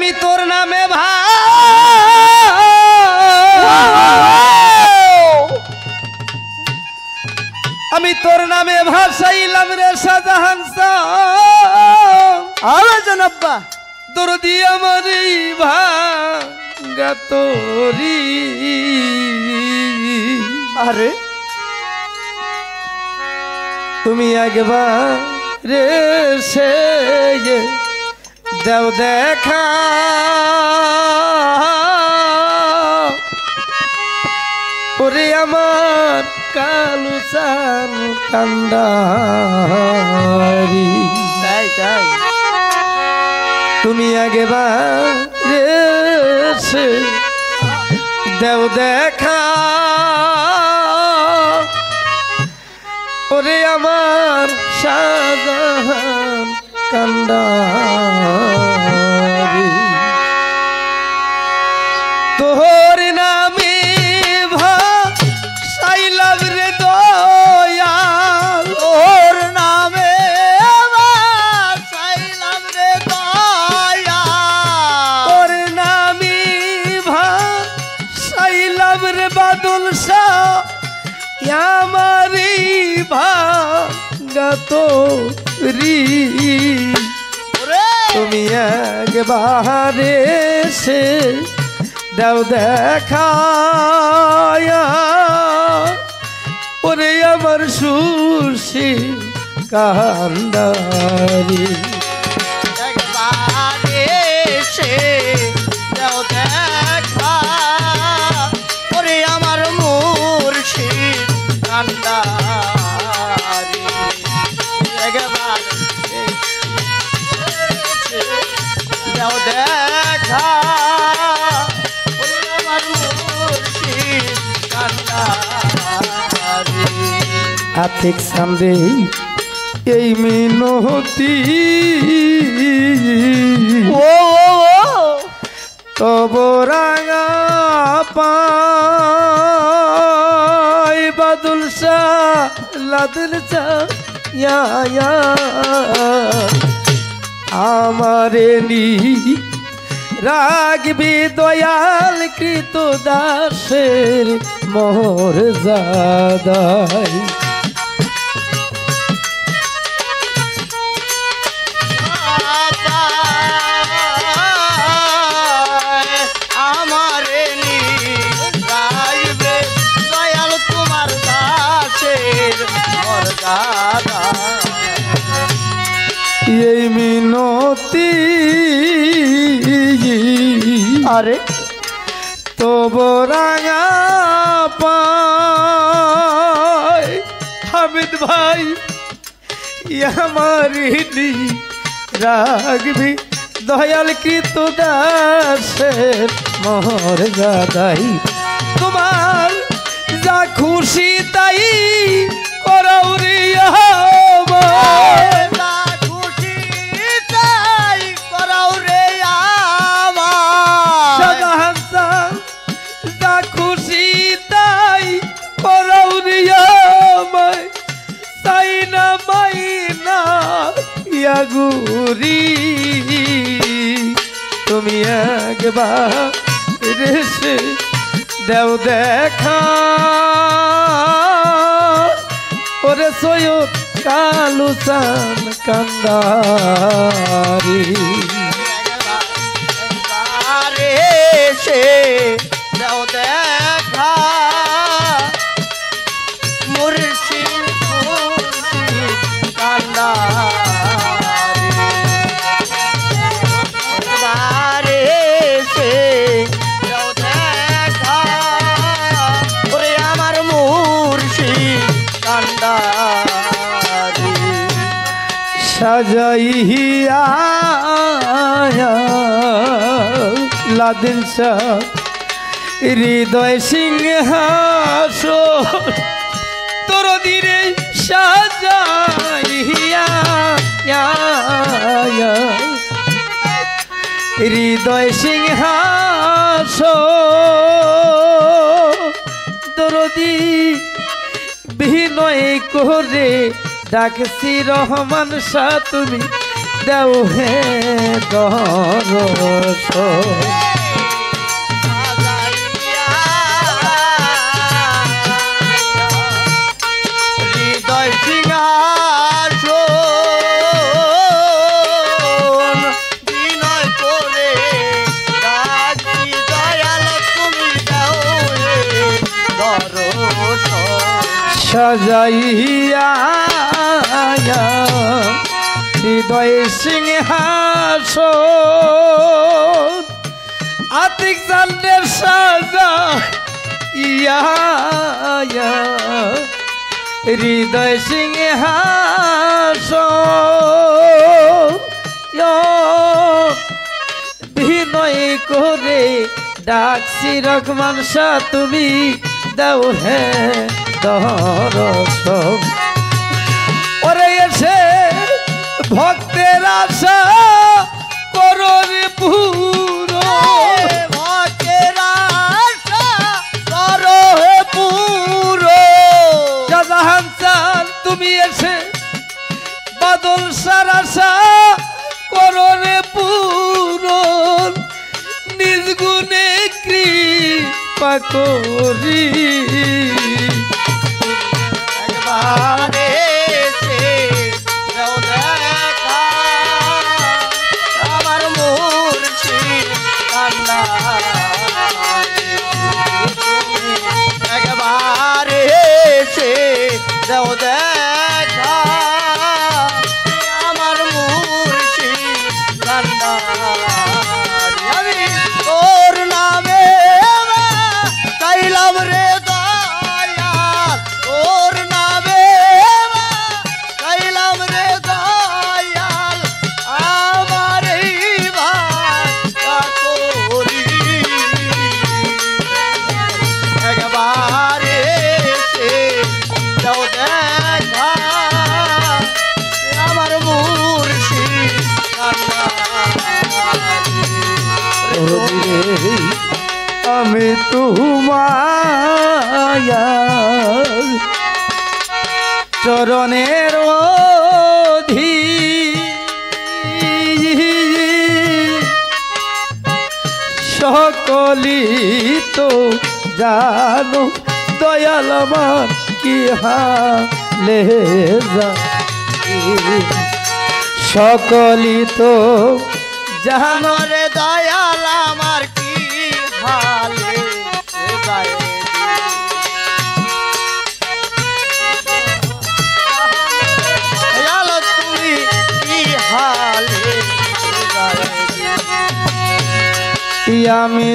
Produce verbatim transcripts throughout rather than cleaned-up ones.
আমি তোর নামে ভাই আমি তোর নামে ভাসাইলাম রে শাহজাহান আরে জনাব্বা দরদি আমারি ভাঙ্গা তোরি আরে তুমি একবার রে সে দেও দেখা ওরে আমার কালু চান কান্দারি তাই তাই তুমি একবার রে সে দেও দেখা ওরে আমার শাহজাহান কান্দারি তোর নামে ভাসাইলাম রে দয়াল তোর নামে ভাসাইলাম রে দয়াল তোর নামে ভাসাইলাম রে বাদল শাহ আমারি ভাঙ্গা তোরি তুমি একবারে সে দাও দেখা ওরে আমার সুশী কান্দারি একবারে সে দাও দেখা ওরে আমার মুর্শিদ কান্দারি একবার দাও দেখা ওরে আমার মুর্শিদ কান্দারি আতিক সামনে এই মিনতি ও তব রাঙা পাই বাদুল শাহ লাদুল শাহ ইয়া ইয়া আমারে নি রাগবি দয়াল কৃত দাসের মোর জাদাই আমারে নি রাইবে দয়াল তোমার দাসের মোর দাদা এই মিনতি আরে তব রাঙা পাই হামিদ ভাই আমারি রাগবি দয়াল কৃত দাসের মোর জাদাই তোমার যা খুশি তাই করাও রে আমার না খুশি তাই করাও রে আমার শাহজাহান শাহ যা খুশি তাই করাও রে আমায় তাই না মাইনা ইয়াগুরি তুমি একবার রেসে দেও দেখা ওরে সৈয়দ কালু চান কান্দারি একবারে সে দাও দেখা মুর্শিদ মুর্শিদ কান্দারি একবারে সে দাও দেখা ওরে আমার মুর্শিদ কান্দারি সাজাইয়া লাদিন শাহ হৃদয় সিংহাসন তোর দিরে সাজাইয়া হৃদয় সিংহাসন দরদি বিনয় করে ডাকছি রহমান শাহ তুমি দেও হে দর্শন হৃদয় সিংহাসন বিনয় করে ডাকি দয়াল তুমি দাও হে দর্শন সাজাইয়া হৃদয় সিংহাসন আতিক চান্দের সাজা ইয়া হৃদয় সিংহাসন বিনয় করে ডাকছি রহমান শাহ তুমি দাও হে দর্শন ওরে এসে ভক্তের আশা করো রে পুরো ভক্তের আশা করো হে পুরো শাহজাহান চান তুমি এসে বাদল সার আশা করো রে পুরো নিজ গুণে কৃপা করি একবার এসে দাও দেখা আমার মুর্শিদ কান্দারি একবার এসে দাও দেখা আমার মুর্শিদ কান্দারি আমি তোর নামে চাইলাম রে দয়াল তোর নামে চাইলাম রে দয়াল আমার এই ভাষা করি একবার এসে দাও দেখা আমার মুর্শিদ কান্দারি আমি তোমার চরণের অধি সকলি তো জানো দয়াল আমার কি হালে যায় সকলি তো জানো রে দয়াল আমার কি হালে যায় দয়াল তুমি কি হালে যায় আমি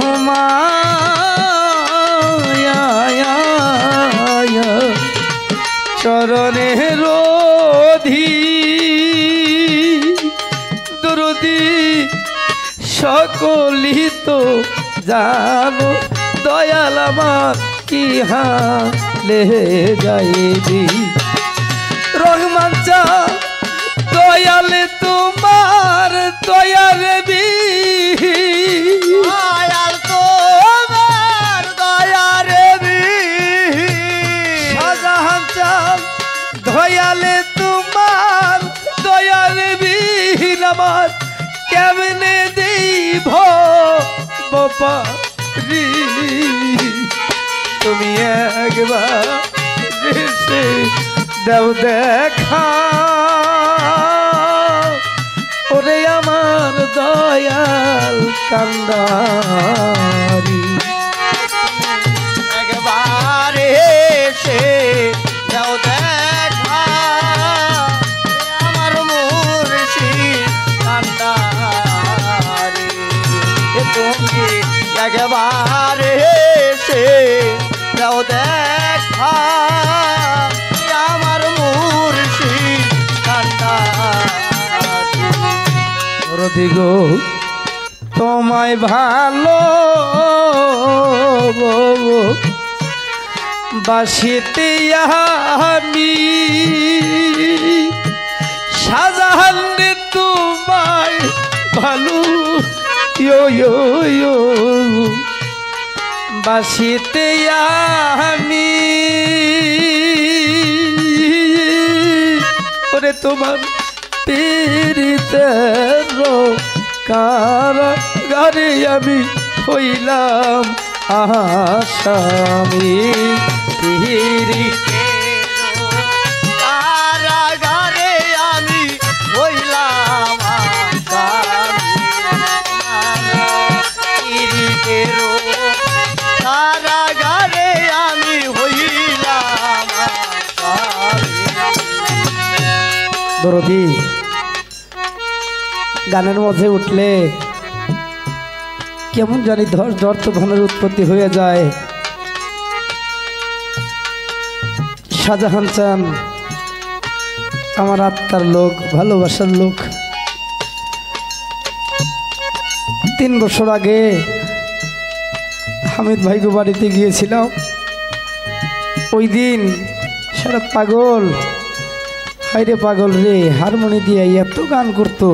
তোমার চরণের অধি দরদি সকলি তো জানো দয়াল আমার কি হালে যাইবি রহমান চা দয়ালে তোমার দয়াল বি দয়াল তোমার দয়ারে বি শাহজাহান চাঁদ দয়ালে তোমার দয়াল বিহীন আমার কেমনে দেব বাপারি তুমি একবার এসে দাও দেখা ওরে আমার দয়াল কান্দারি একবার এসে দাও দেখা আমার মুর্শিদ কান্দারি তুমি একবার এসে দাও দেখা আমার মুর্শিদ কান্দারি দিগো তোমায় ভালো বাসিতে আমি শাহজাহান তোমায় ভালো ইয়ো ইয়ো ইয়ো বাসিতে আমি ওরে তোমার পীড়িতের কারাগারে আমি হইলাম আসামি পীড়িত কারাগারে আমি হইলাম পীড়িতেরও কারাগারে আমি হইলাম দরদি গানের মধ্যে উঠলে কেমন জানি ধর ধর্ত ধনের উৎপত্তি হয়ে যায়। শাহজাহান চান আমার আত্মার লোক, ভালোবাসার লোক। তিন বছর আগে হামিদ ভাইগো বাড়িতে গিয়েছিলাম। ওই দিন সারা পাগল, হাইরে পাগল রে, হারমোনি দিয়ে এত গান করতো।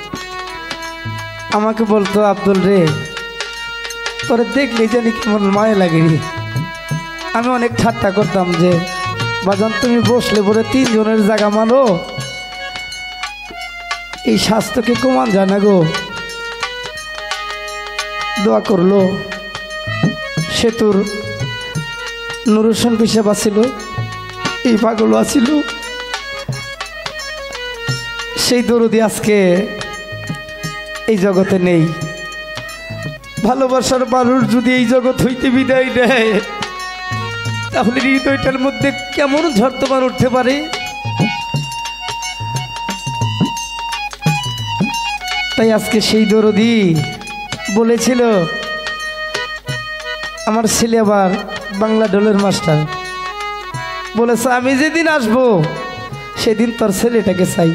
আমাকে বলতো আব্দুল রে, তোরে দেখলে জানি কেমন মায়া লাগে রে। আমি অনেক ঠাট্টা করতাম যে বাজান তুমি বসলে পরে তিনজনের জায়গা মানো, এই স্বাস্থ্যকে কমান যায় না গো। দোয়া করলো। সেতুর নুরুসন পিসাব আছিল, এই পাগলও আছিল। সেই দরদি আজকে এই জগতে নেই। ভালোবাসার মানুষ যদি এই জগৎ হইতে বিদায় নেয়, তাহলে হৃদয়টার মধ্যে কেমন ঝড়তমান উঠতে পারে। তাই আজকে সেই দরদি বলেছিল, আমার ছেলে আবার বাংলা ডলের মাস্টার বলেছে, আমি যেদিন আসবো সেদিন তোর ছেলেটাকে চাই।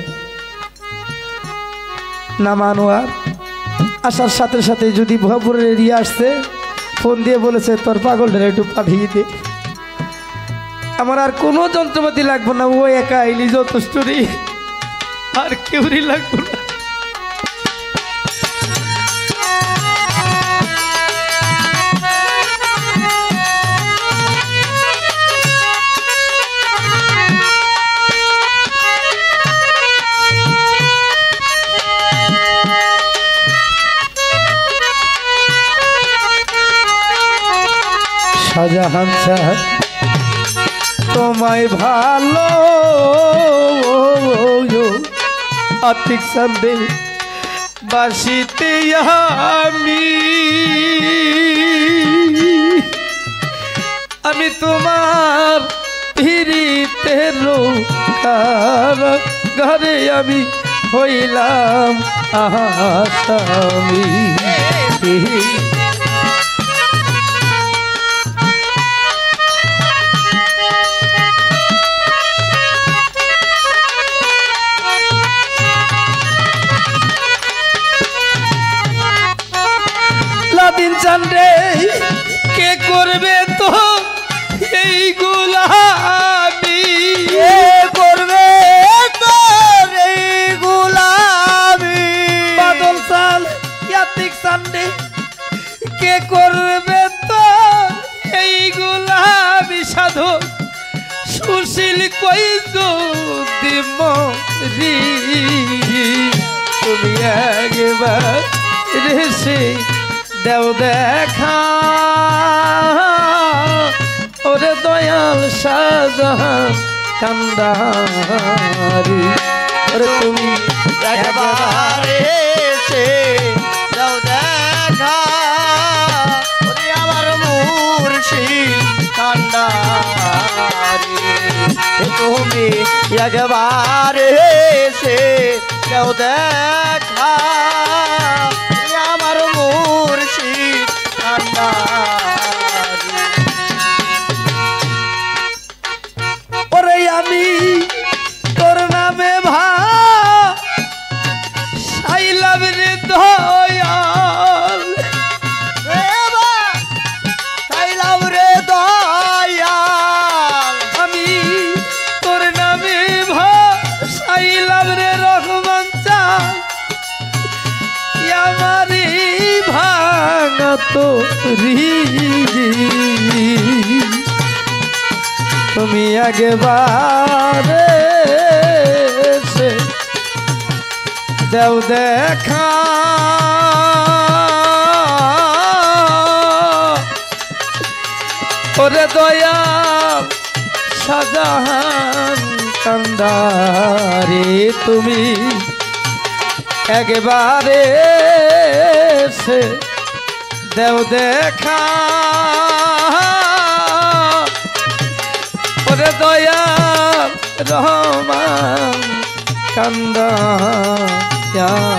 না মানোয়ার আসার সাথে সাথে যদি ভুয়াপুরের এরিয়া আসছে, ফোন দিয়ে বলেছে তোর পাগলটা একটু পাঠিয়ে দে। আমার আর কোনো যন্ত্রপাতি লাগবে না, ও একা আইলি যথেষ্ট রে, আর কেউরই লাগবে না। শাহজাহান স্যার তোমায় ভালো আতিক সান্দে বাসিতে আমি আমি তোমার পীড়িতের কারাগারে আমি হইলাম আসামি। দিন চান্দে কে করবে তো এই গোলামি, কে করবে তো এই গোলামি। বাদল সাল ইয়াতিক চান্দে কে করবে তো এই গোলামি। সাধু সুশীল কই দিমরি তুমি একবার রেসে দেও দেখা, ওরে দয়াল শাহজাহান কান্দারি, ওরে তুমি একবার এসে দাও দেখা, ওরে আমার মুর্শিদ কান্দারি। তুমি একবার এসে দাও দেখা, আমার মুর্শিদ কান্দারি। ওরে আমি তোর নামে ভাইলাম রে দয়াল, ভাইলাম রে দয়াল। আমি তোর নামে ভাইলাম রে রহমান চাল, আমারি ভাঙা তো তুমি আগেবারে দেও দেখা ওরে দয়াল শাহজাহান কান্দারে তুমি একবারে সে দেও দেখা ওরে দয়াল রহমান কান্দা